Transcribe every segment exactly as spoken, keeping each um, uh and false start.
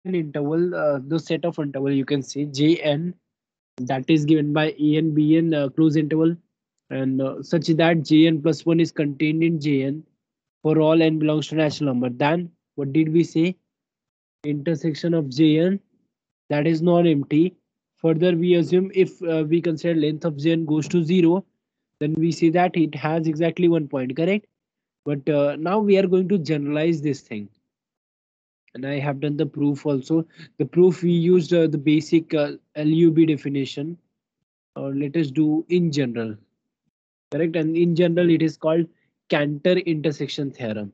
interval, uh, the set of interval you can say Jn, that is given by an bn uh, close interval, and uh, such that Jn plus one is contained in Jn for all n belongs to natural number. Then what did we say? Intersection of Jn, that is non-empty. Further, we assume if uh, we consider length of Jn goes to zero, then we see that it has exactly one point, correct? But uh, now we are going to generalize this thing, and I have done the proof also. The proof we used uh, the basic uh, L U B definition, or let us do in general, correct? And in general, it is called Cantor intersection theorem.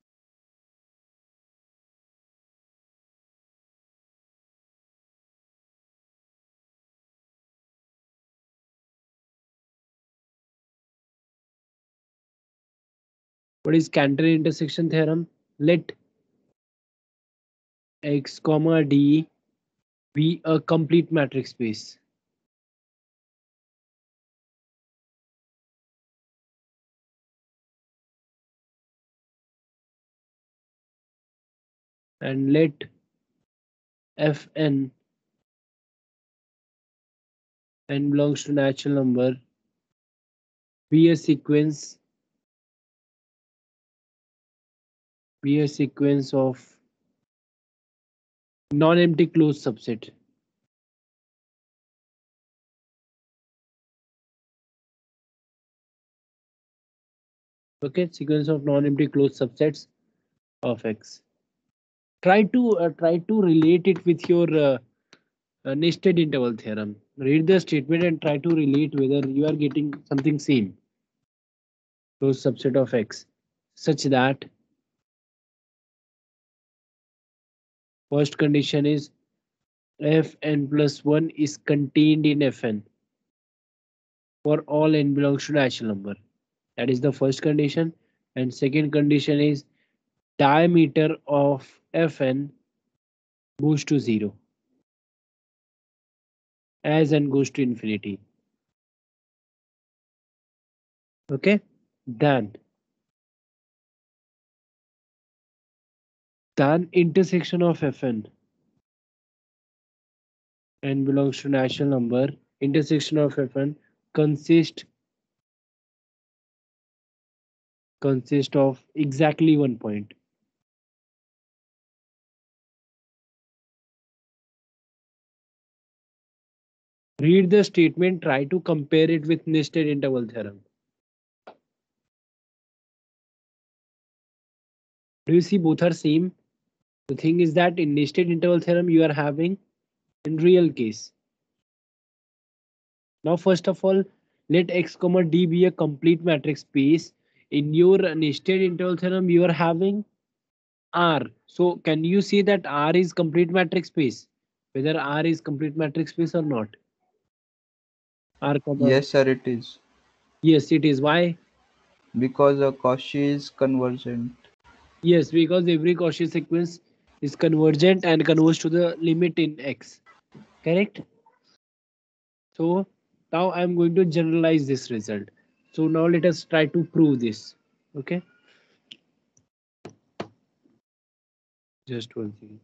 What is Cantor intersection theorem? Let X comma D be a complete matrix space. And let Fn, n belongs to natural number, be a sequence be a sequence of non-empty closed subset. Okay, sequence of non-empty closed subsets of X. Try to uh, try to relate it with your uh, uh, nested interval theorem. Read the statement and try to relate whether you are getting something same. Closed subset of X, such that first condition is Fn plus one is contained in Fn for all n belongs to natural number. That is the first condition. And second condition is diameter of Fn goes to zero as n goes to infinity. Okay, then then intersection of Fn, n belongs to natural number, intersection of Fn consist consist of exactly one point. Read the statement, try to compare it with nested interval theorem. Do you see both are same? The thing is that in nested interval theorem you are having in real case. Now first of all, let X comma D be a complete matrix space. In your nested interval theorem you are having R. So can you see that R is complete matrix space? Whether R is complete matrix space or not? R comma. Yes, sir, it is. Yes, it is. Why? Because a Cauchy is convergent. Yes, because every Cauchy sequence is convergent and converges to the limit in X. Correct? So now I'm going to generalize this result. So now let us try to prove this. Okay. Just one second.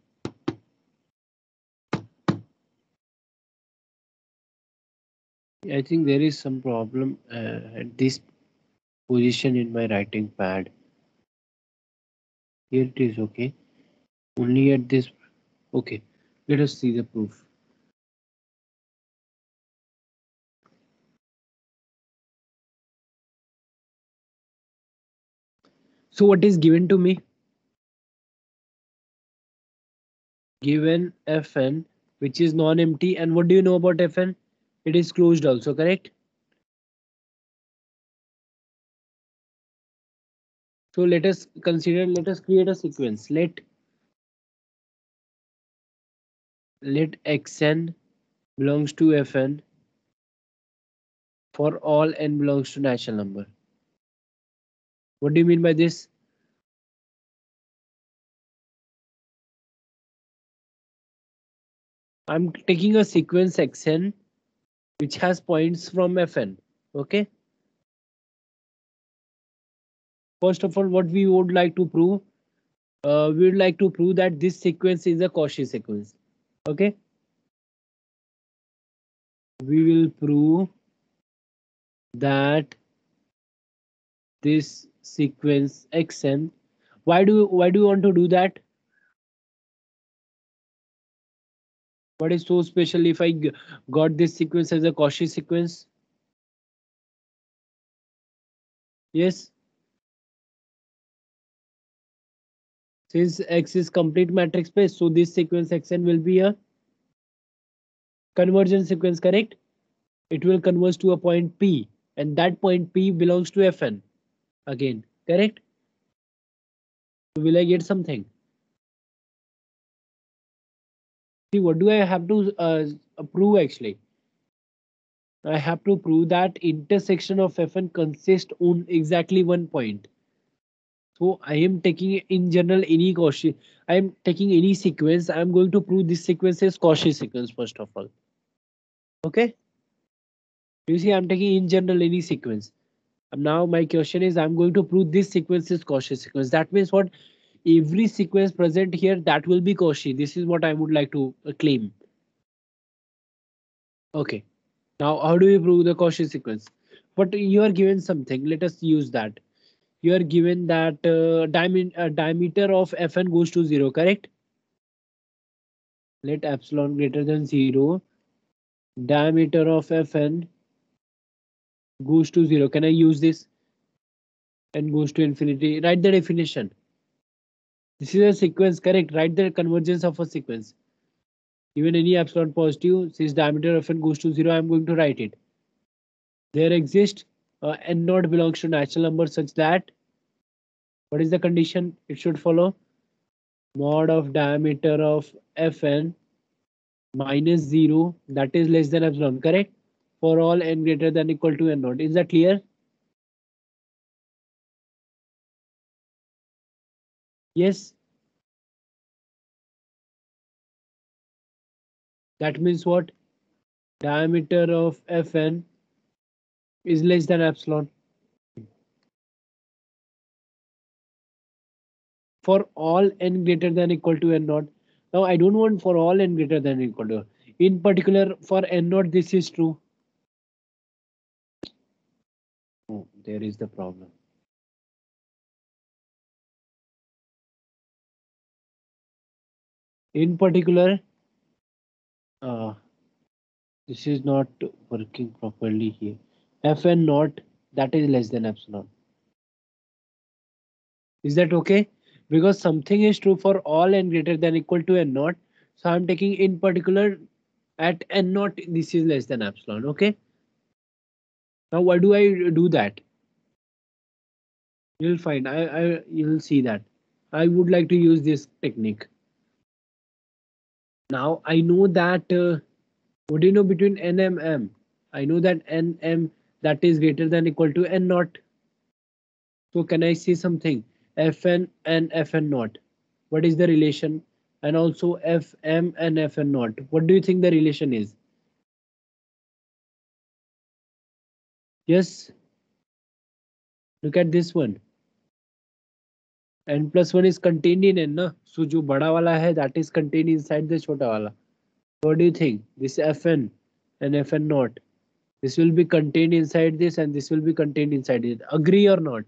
I think there is some problem uh, at this position in my writing pad. Here it is okay. Only at this. Okay. Let us see the proof. So what is given to me? Given Fn, which is non-empty, and what do you know about Fn? It is closed also, correct? So let us consider, let us create a sequence. Let let Xn belongs to Fn for all n belongs to natural number. What do you mean by this? I'm taking a sequence Xn which has points from Fn. Okay. First of all, what we would like to prove, uh, we would like to prove that this sequence is a Cauchy sequence. Okay, we will prove that this sequence xn. Why do why do you want to do that? What is so special if I got this sequence as a Cauchy sequence? Yes, since X is complete matrix space, so this sequence xn will be a convergence sequence, correct? It will converge to a point P, and that point P belongs to Fn again, correct? Will I get something? See, what do I have to uh, prove actually? I have to prove that intersection of Fn consists on exactly one point. So I am taking in general any Cauchy. I am taking any sequence. I am going to prove this sequence is Cauchy sequence first of all. Okay. You see, I'm taking in general any sequence. Now my question is, I'm going to prove this sequence is Cauchy sequence. That means what? Every sequence present here that will be Cauchy. This is what I would like to uh, claim. Okay. Now, how do we prove the Cauchy sequence? But you are given something. Let us use that. You are given that uh, diam uh, diameter of Fn goes to zero, correct? Let epsilon greater than zero. Diameter of Fn goes to zero. Can I use this? And goes to infinity. Write the definition. This is a sequence, correct? Write the convergence of a sequence. Even any epsilon positive, since diameter of n goes to zero, I'm going to write it. There exists uh, n naught belongs to natural number such that what is the condition? It should follow mod of diameter of Fn minus zero, that is less than epsilon, correct? For all n greater than equal to n naught. Is that clear? Yes. That means what? Diameter of Fn is less than epsilon. For all n greater than equal to n naught. Now I don't want for all n greater than equal to. In particular, for n naught, this is true. Oh, there is the problem. In particular, uh, this is not working properly here. Fn naught, that is less than epsilon. Is that okay? Because something is true for all n greater than equal to n naught. So I'm taking in particular at n naught, this is less than epsilon. Okay. Now why do I do that? You'll find. I, I you'll see that. I would like to use this technique. Now I know that. Uh, what do you know between n and m? I know that n m that is greater than equal to n naught. So can I see something? Fn and Fn naught. What is the relation? And also Fm and Fn naught. What do you think the relation is? Yes. Look at this one. N plus one is contained in n, na? So जो बड़ा वाला है that is contained inside the छोटा वाला. What do you think? This Fn and Fn naught. This will be contained inside this and this will be contained inside it. Agree or not?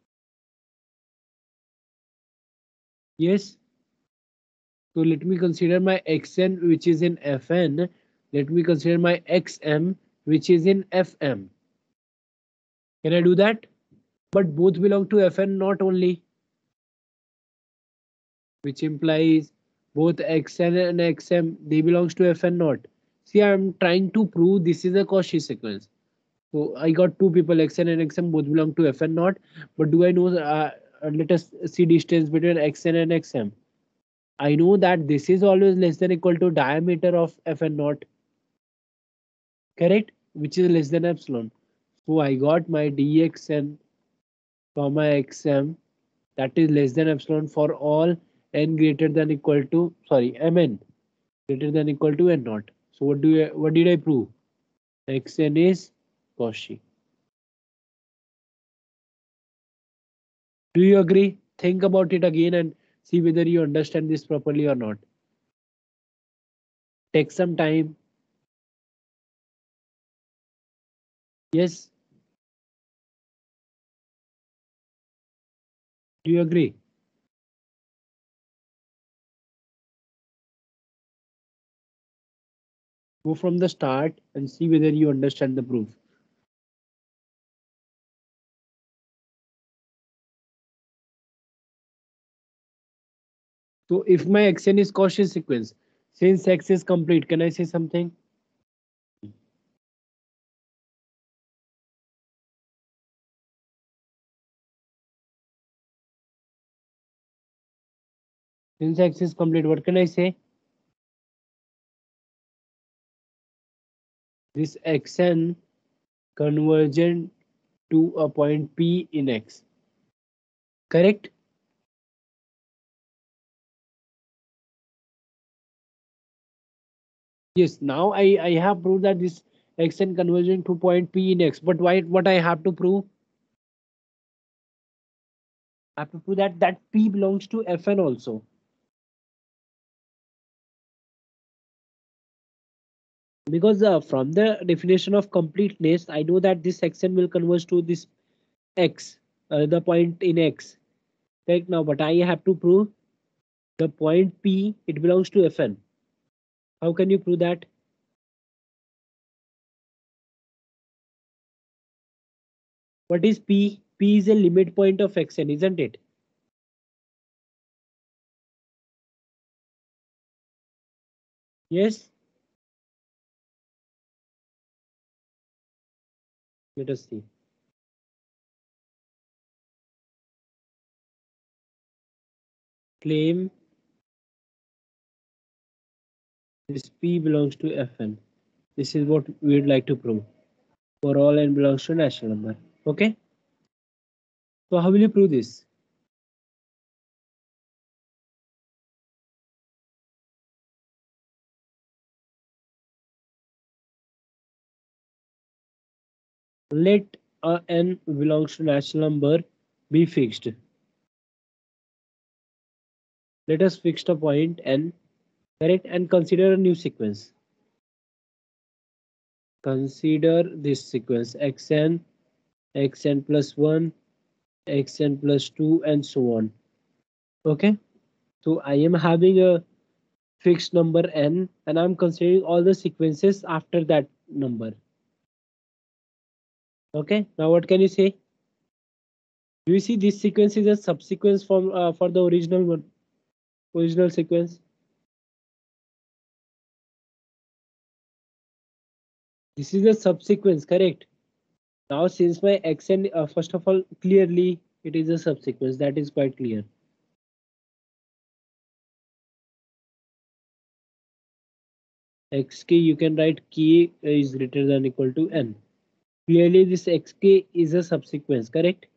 Yes. So let me consider my xn which is in Fn. Let me consider my xm which is in Fm. Can I do that? But both belong to Fn not only, which implies both xn and xm they belongs to Fn not. See, I'm trying to prove this is a Cauchy sequence. So I got two people, xn and xm both belong to Fn not. But do I know? Uh, let us see distance between xn and xm. I know that this is always less than equal to diameter of Fn naught, correct? Which is less than epsilon. So I got my dxn comma xm that is less than epsilon for all n greater than equal to, sorry, mn greater than equal to n naught. So what do I, what did I prove? Xn is Cauchy. Do you agree? Think about it again and See whether you understand this properly or not. Take some time. Yes. Do you agree? Go from the start and see whether you understand the proof. So if my xn is Cauchy sequence, since x is complete, can I say something? Since x is complete, what can I say? This xn convergent to a point P in X. Correct? Yes, now I, I have proved that this xn convergent to point P in X. But why what I have to prove? I have to prove that that P belongs to Fn also. Because uh, from the definition of completeness, I know that this xn will converge to this X, uh, the point in X. Right now, but I have to prove the point P, it belongs to Fn. How can you prove that? What is P? P is a limit point of xn, isn't it? Yes? Let us see. Claim this P belongs to Fn. This is what we would like to prove. For all n belongs to natural number. Okay? So how will you prove this? Let a n belongs to natural number be fixed. Let us fix the point n, correct, and consider a new sequence. Consider this sequence xn, xn plus one, xn plus two, and so on. Okay? So I am having a fixed number n and I'm considering all the sequences after that number. Okay, now what can you say? Do you see this sequence is a subsequence from uh, for the original one, original sequence? This is a subsequence, correct? Now since my xn, uh, first of all, clearly it is a subsequence, that is quite clear. Xk, you can write k is greater than equal to n. Clearly this xk is a subsequence, correct?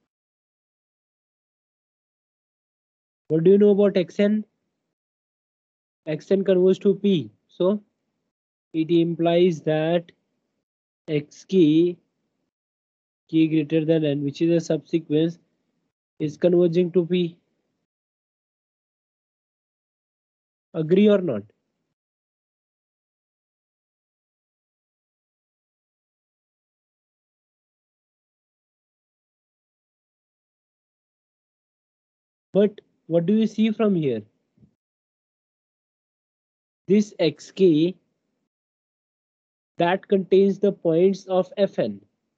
What do you know about xn? Xn converges to p, so it implies that xk, k greater than n, which is a subsequence, is converging to p. Agree or not? But what do you see from here? This xk that contains the points of Fn.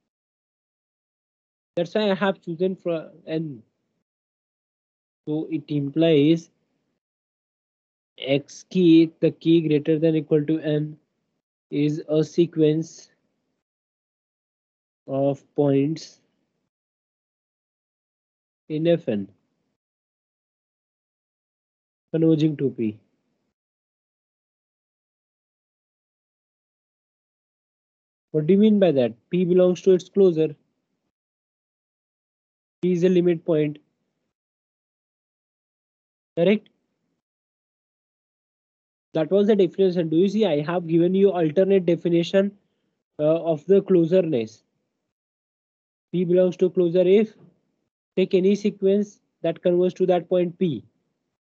That's why I have chosen for n. So it implies xk, the k greater than equal to n, is a sequence of points in Fn converging to p. What do you mean by that? P belongs to its closure. P is a limit point. Correct? That was the definition. Do you see? I have given you alternate definition uh, of the closureness. P belongs to closure if take any sequence that converges to that point P.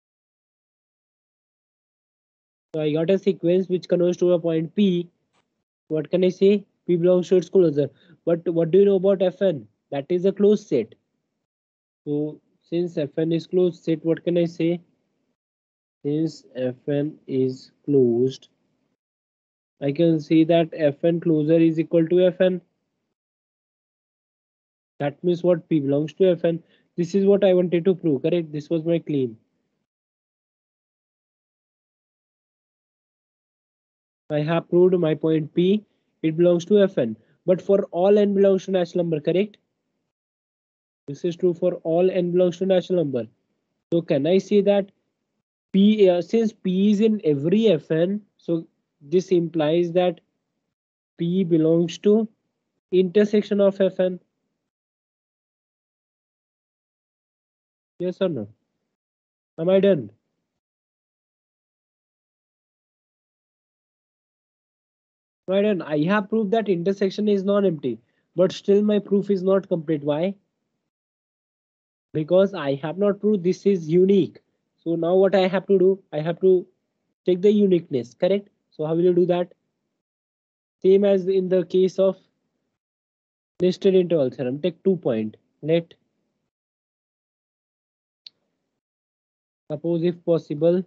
So I got a sequence which converges to a point P. What can I say? P belongs to its closure. But what do you know about Fn? That is a closed set. So since Fn is closed set, what can I say? Since Fn is closed, I can see that Fn closure is equal to Fn. That means what? P belongs to Fn. This is what I wanted to prove, correct? This was my claim. I have proved my point P, it belongs to Fn. But for all n belongs to natural number, correct? This is true for all n belongs to natural number. So can I say that P, uh, since P is in every Fn, so this implies that P belongs to intersection of Fn. Yes or no? Am I done? Am I done? I have proved that intersection is non-empty, but still my proof is not complete. Why? Because I have not proved this is unique. So now what I have to do? I have to check the uniqueness, correct? So how will you do that? Same as in the case of nested interval theorem. Take two point. Let suppose if possible,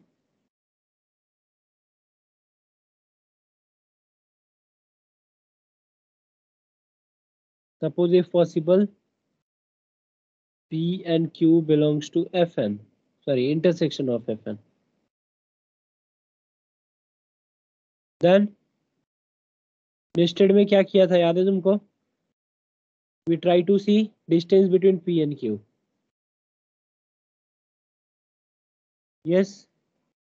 suppose if possible, P and Q belongs to Fn. Sorry, intersection of Fn. Then nested में क्या किया था याद है तुमको? We try to see distance between P and Q. Yes.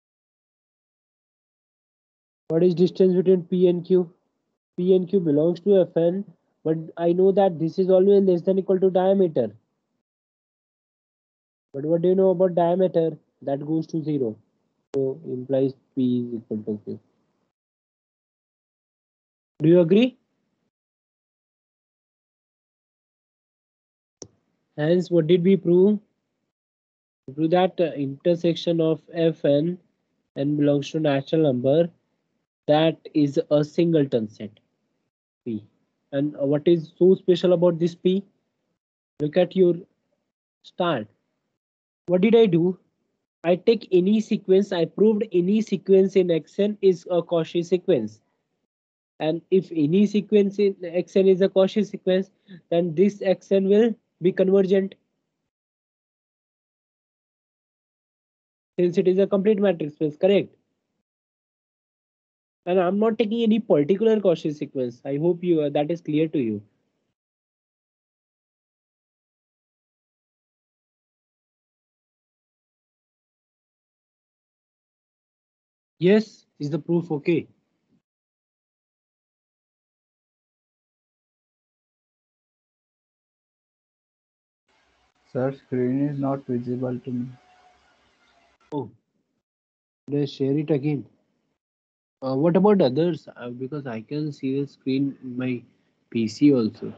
What is distance between P and Q? P and Q belongs to Fn, but I know that this is always less than equal to diameter. But what do you know about diameter? That goes to zero. So implies P is equal to Q. Do you agree? Hence, what did we prove? We prove that uh, intersection of Fn n belongs to natural number, that is a singleton set P. And uh, what is so special about this P? Look at your start. What did I do? I take any sequence. I proved any sequence in Xn is a Cauchy sequence. And if any sequence in Xn is a Cauchy sequence, then this Xn will be convergent, since it is a complete matrix space, correct? And I'm not taking any particular Cauchy sequence. I hope you uh, that is clear to you. Yes, is the proof okay? Sir, screen is not visible to me. Oh, let's share it again. Uh, what about others? Uh, because I can see the screen in my P C also.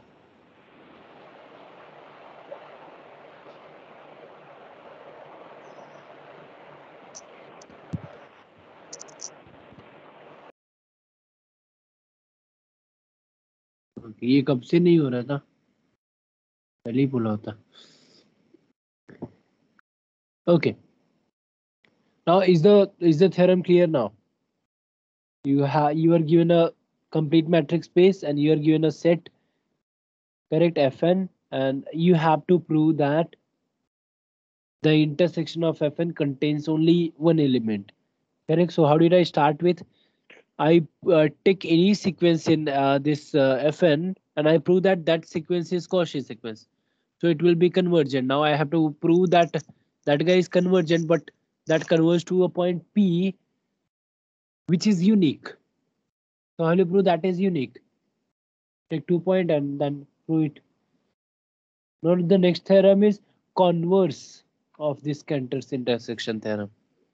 Okay, ये कब से नहीं हो रहा था? पहले ही बोला होता. Okay. Now is the is the theorem clear now? You have you are given a complete matrix space and you are given a set, correct, Fn, and you have to prove that the intersection of Fn contains only one element, correct? So how did I start with? I uh, take any sequence in uh, this uh, Fn and I prove that that sequence is Cauchy sequence. So it will be convergent. Now I have to prove that that guy is convergent, but that converges to a point P which is unique. So how do you prove that is unique? Take two point and then prove it. Now the next theorem is converse of this Cantor's intersection theorem.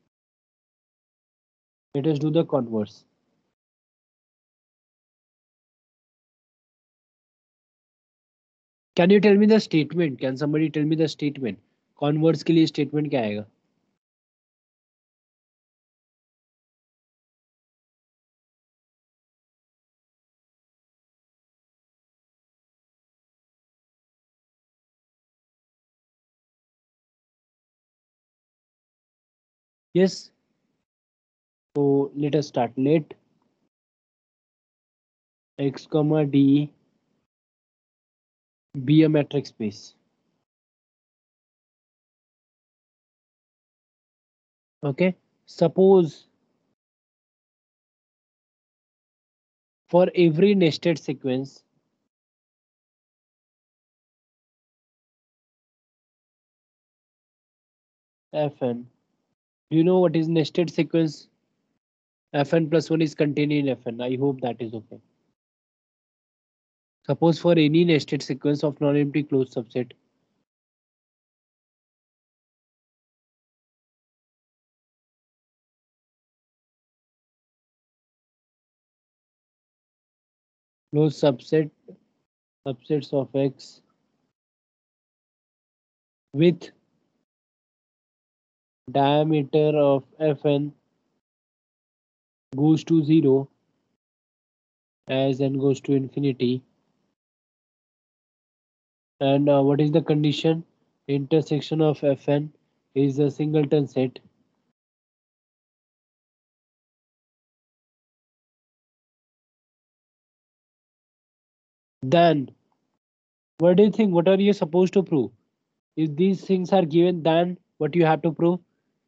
Let us do the converse. Can you tell me the statement? Can somebody tell me the statement? Converse के लिए statement क्या आएगा? Yes. So let us start. Let x comma d be a metric space. Okay. Suppose for every nested sequence Fn. Do you know what is nested sequence? Fn plus one is contained in Fn. I hope that is okay. Suppose for any nested sequence of non-empty closed subset, closed subset subsets of X with diameter of Fn goes to zero as n goes to infinity. And uh, what is the condition? Intersection of Fn is a singleton set. Then, what do you think? What are you supposed to prove? If these things are given, then what you have to prove?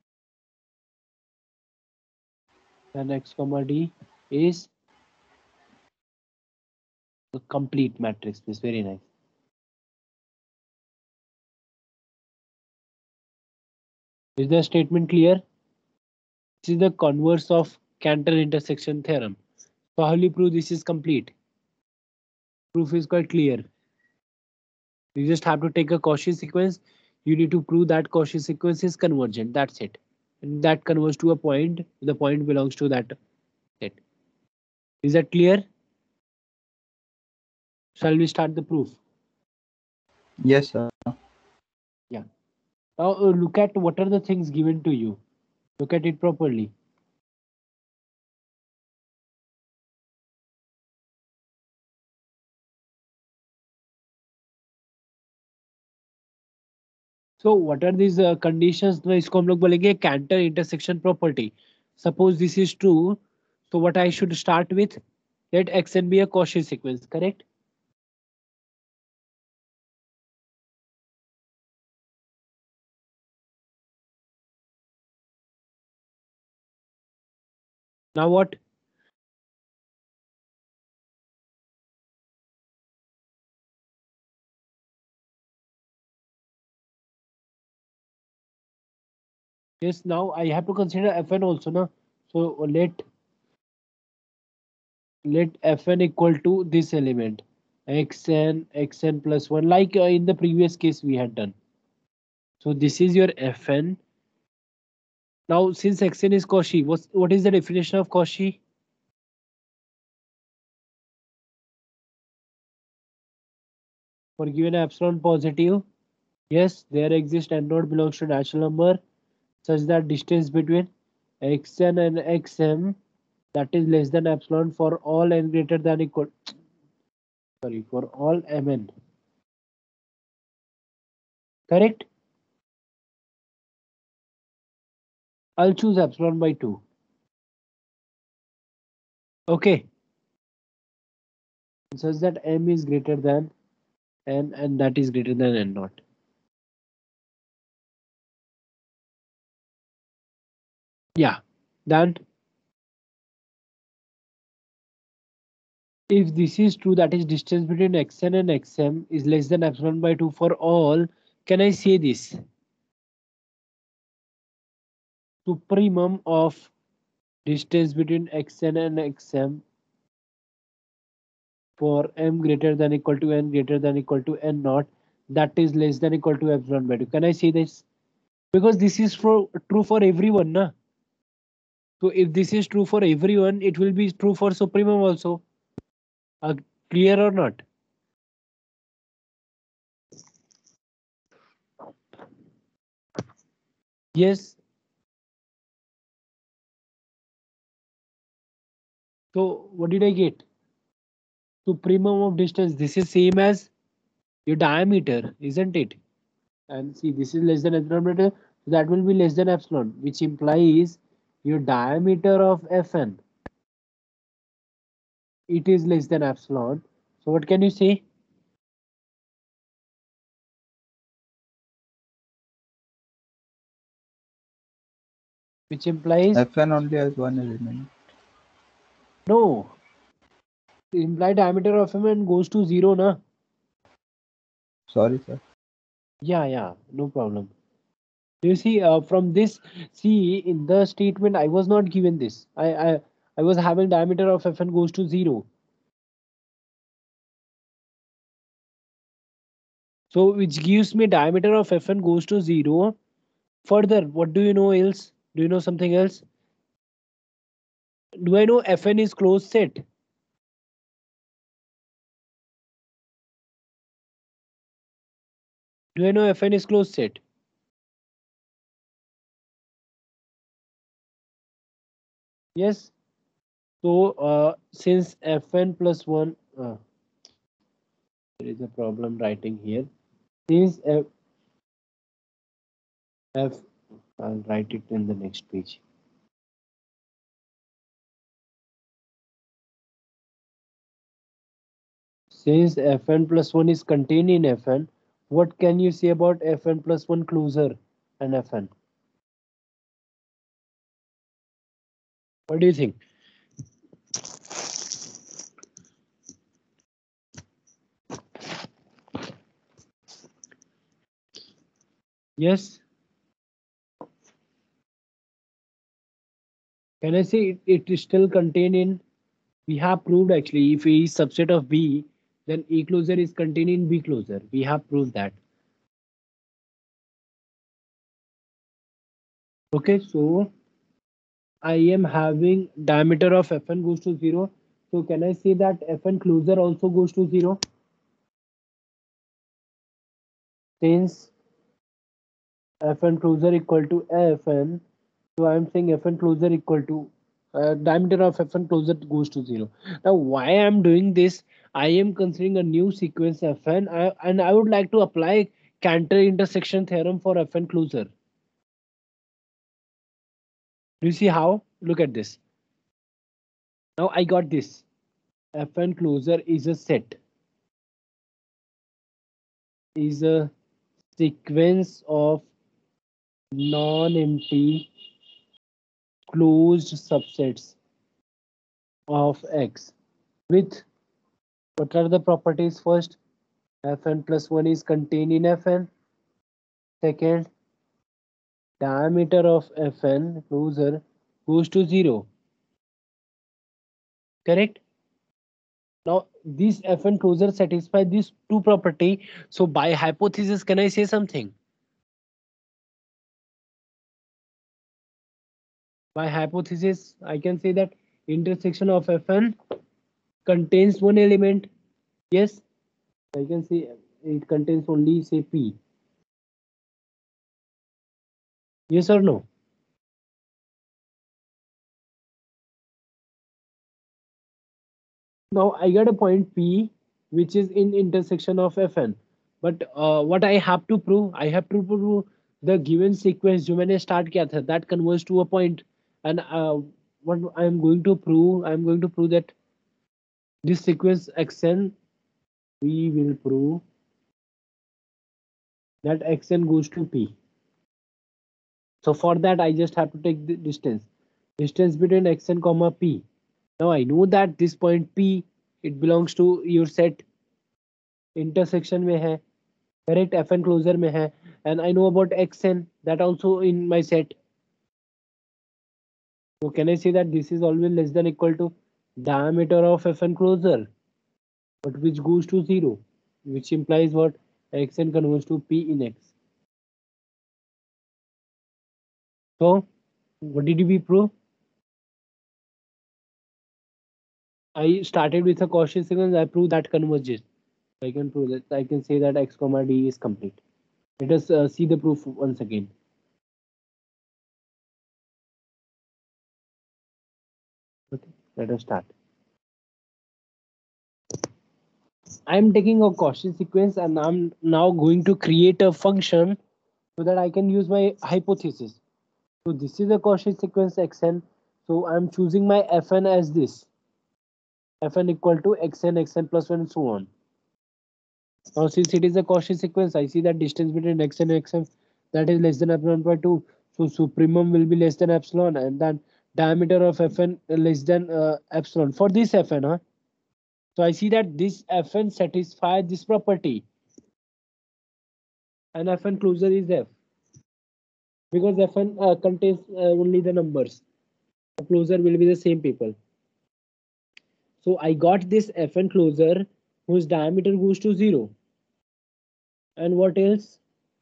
Then x comma d is a complete matrix space. Very nice. Is the statement clear? This is the converse of Cantor intersection theorem. So how will you prove this is complete? Proof is quite clear. You just have to take a Cauchy sequence. You need to prove that Cauchy sequence is convergent. That's it. And that converges to a point. The point belongs to that set. Is that clear? Shall we start the proof? Yes, sir. Yeah. Now uh, look at what are the things given to you. Look at it properly. So what are these uh, conditions? ना इसको हम लोग बोलेंगे Cantor intersection property. Suppose this is true, so what I should start with? Let Xn be a Cauchy sequence, correct? Now what? Yes, now I have to consider Fn also, na? So let let Fn equal to this element, Xn, Xn plus one, like uh, in the previous case we had done. So this is your Fn. Now since Xn is Cauchy, what what is the definition of Cauchy? For given epsilon positive, yes, there exists n naught belongs to natural number such that distance between Xn and Xm that is less than epsilon for all n greater than equal sorry for all mn. Correct? I'll choose epsilon by two. Okay. Such that m is greater than n and that is greater than n naught. Yeah. Then if this is true, that is distance between xn and xm is less than epsilon by two for all, can I say this? Supremum of distance between xn and xm for m greater than equal to n greater than equal to n naught that is less than equal to epsilon by two. Can I say this? Because this is for true for everyone, na? So if this is true for everyone, it will be true for supremum also. Uh, clear or not? Yes. So what did I get? Supremum of distance. This is same as your diameter, isn't it? And see, this is less than epsilon by two. That will be less than epsilon, which implies your diameter of Fn, it is less than epsilon. So what can you say? Which implies Fn only has one element. no. The implied diameter of Fn goes to zero, na? Sorry, sir. Yeah, yeah, no problem. You see, uh, from this, see in the statement, I was not given this. I, I, I was having diameter of Fn goes to zero. So which gives me diameter of Fn goes to zero. Further, what do you know else? Do you know something else? Do I know Fn is closed set? Do I know Fn is closed set? Yes. So uh, since Fn plus one, uh, there is a problem writing here. Since F, F, I'll write it in the next page. Since Fn plus one is contained in Fn, what can you say about Fn plus one closer and Fn? What do you think? Yes. Can I say it, it is still contained in? We have proved actually if A is subset of B, then A closer is contained in B closer. We have proved that. Okay, so I am having diameter of Fn goes to zero. So can I say that Fn closer also goes to zero? Since Fn closer equal to Fn, so I am saying Fn closer equal to uh, diameter of Fn closer goes to zero. Now why I am doing this? I am considering a new sequence Fn I, and I would like to apply Cantor intersection theorem for Fn closer. Do you see how? Look at this. Now I got this. Fn closer is a set, is a sequence of non-empty closed subsets of X with what are the properties? First, Fn plus one is contained in Fn. Second, diameter of Fn closer goes to zero. Correct? Now this Fn closer satisfy these two property. So by hypothesis, can I say something? By hypothesis, I can say that intersection of Fn contains one element. Yes, I can say it contains only say P. Yes or no? Now I got a point P which is in intersection of Fn. But uh, what I have to prove, I have to prove the given sequence जो मैंने start किया था that converges to a point. And uh, what I am going to prove, I am going to prove that this sequence Xn, we will prove that Xn goes to P. So for that I just have to take the distance. Distance between Xn comma P. Now I know that this point P, it belongs to your set intersection में है. Correct, Fn closer में है. And I know about Xn, that also in my set. So can I say that this is always less than equal to diameter of Fn closer, but which goes to zero, which implies what? Xn converges to P in X. So what did we prove? I started with a Cauchy sequence. I proved that converges. I can prove that. I can say that X comma D is complete. Let us uh, see the proof once again. Okay, let us start. I'm taking a Cauchy sequence and I'm now going to create a function so that I can use my hypothesis. So this is a Cauchy sequence Xn. So I'm choosing my Fn as this. Fn equal to Xn, Xn plus one, and so on. Now since it is a Cauchy sequence, I see that distance between Xn and Xn that is less than epsilon by two. So supremum will be less than epsilon, and then diameter of Fn less than uh, epsilon for this Fn. Huh? So I see that this Fn satisfies this property, and Fn closure is F because Fn uh, contains uh, only the numbers. The closure will be the same people. So I got this Fn closure whose diameter goes to zero. And what else?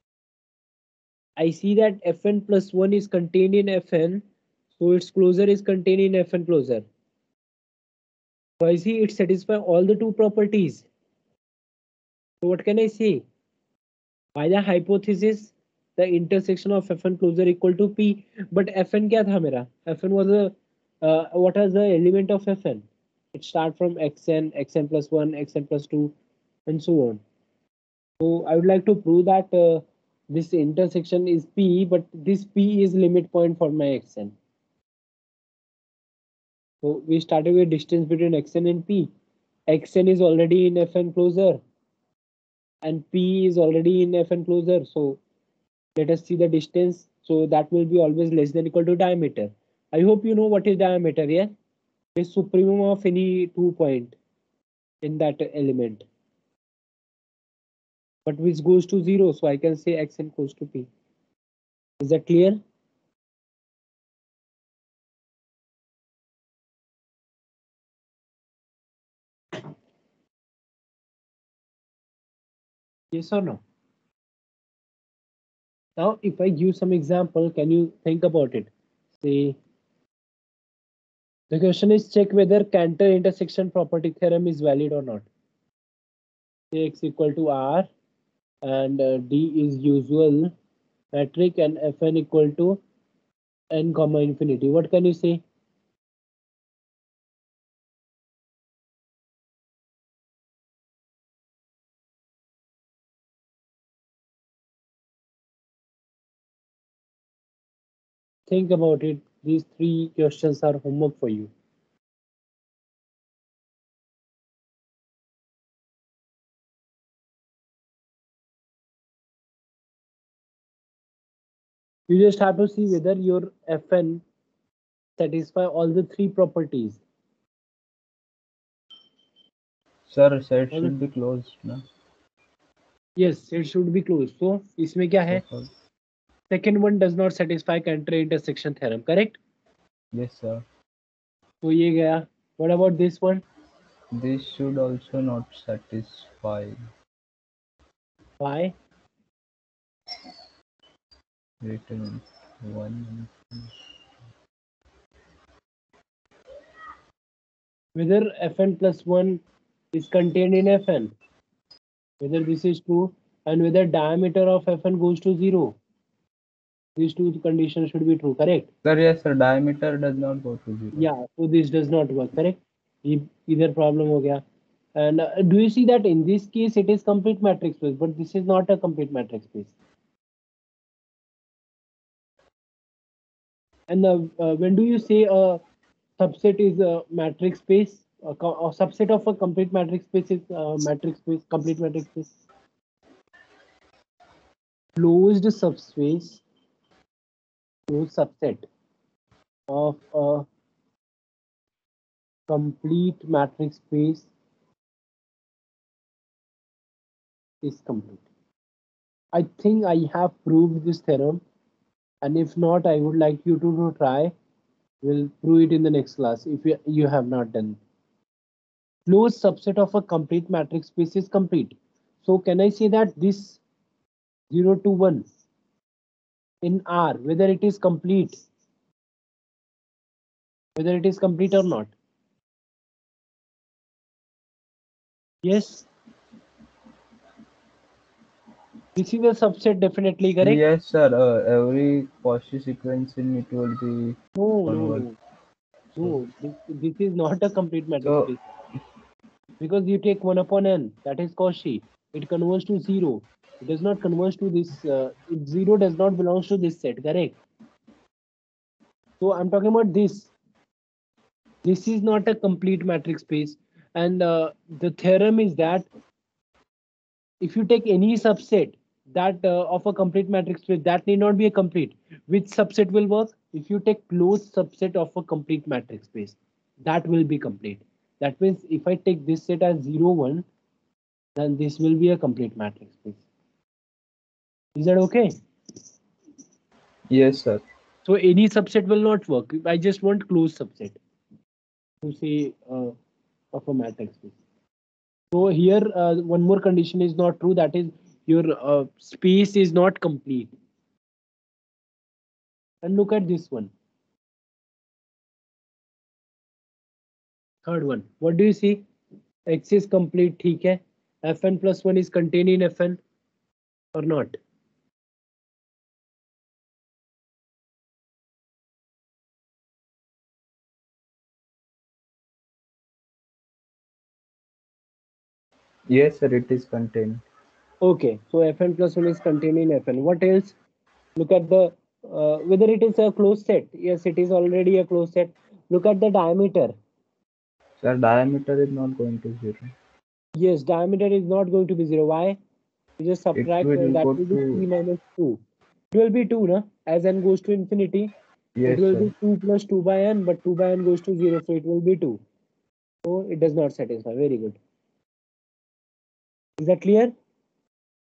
I see that Fn plus one is contained in Fn, so its closure is contained in Fn closure. So I see it satisfies all the two properties. So what can I say? By the hypothesis, the intersection of Fn closure equal to P. But Fn क्या था मेरा? Fn was a uh, what is the element of Fn? It start from Xn, Xn plus one, Xn plus two, and so on. So I would like to prove that uh, this intersection is P, but this P is limit point for my Xn. So we started with distance between Xn and P. Xn is already in Fn closure and P is already in Fn closure. So let us see the distance. So that will be always less than equal to diameter. I hope you know what is diameter, yeah? It's supremum of any two point in that element. But which goes to zero, so I can say Xn goes to P. Is that clear? Yes or no? Now, if I give some example, can you think about it? Say, the question is check whether Cantor intersection property theorem is valid or not. Say X equal to R and uh, D is usual metric and Fn equal to n comma infinity. What can you say? Think about it. These three questions are homework for you. You just have to see whether your Fn satisfy all the three properties. Sir, set All the- should be closed, no? Yes, it should be closed. So इसमें क्या है? So, Second one does not satisfy Cantor intersection theorem, correct? yes, sir. तो ये गया. What about this one? This should also not satisfy. Why? Written one. Whether Fn plus one is contained in Fn, whether this is true, and whether diameter of Fn goes to zero. These two conditions should be true, correct? Sir, yes, sir. Diameter does not go to zero. Yeah, so this does not work, correct? ये इधर problem हो गया. And uh, do you see that in this case it is complete matrix space, but this is not a complete matrix space. And uh, uh, when do you say a subset is a matrix space? A, co- a subset of a complete matrix space is uh, matrix space, complete matrix space. Closed subspace, closed subset of a complete matrix space is complete. I think I have proved this theorem, and if not, I would like you to, to try. We'll prove it in the next class if you, you have not done. Closed subset of a complete matrix space is complete. So can I say that this zero to one in R, whether it is complete, whether it is complete or not? Yes. This is a subset, definitely correct. Yes, sir. Uh, every Cauchy sequence in it will be No, no, converged. no. No, this, this is not a complete matrix So, space. Because you take one upon n, that is Cauchy. It converges to zero. It does not converge to this. Uh, zero does not belongs to this set, correct? So I'm talking about this. This is not a complete matrix space, and uh, the theorem is that if you take any subset that uh, of a complete matrix space, that need not be a complete. Which subset will work? If you take closed subset of a complete matrix space, that will be complete. That means if I take this set as zero one, then this will be a complete matrix space. Is that okay? Yes, sir. So any subset will not work. I just want closed subset to say uh, of a matrix space. So here uh, one more condition is not true. That is your uh, space is not complete. And look at this one. Third one. What do you see? X is complete. ठीक है. Fn plus one is contained in Fn or not? Yes, sir, it is contained. Okay. So Fn plus one is contained in Fn. What else? Look at the uh, whether it is a closed set. Yes, it is already a closed set. Look at the diameter. Sir, diameter is not going to zero. Yes, diameter is not going to be zero. Why? You just It subtract uh, will that go will be to, three minus two. It will be two, no? As n goes to infinity, it yes, will sir. be two plus two by n, but two by n goes to zero, so it will be two. So it does not satisfy. Very good. Is that clear?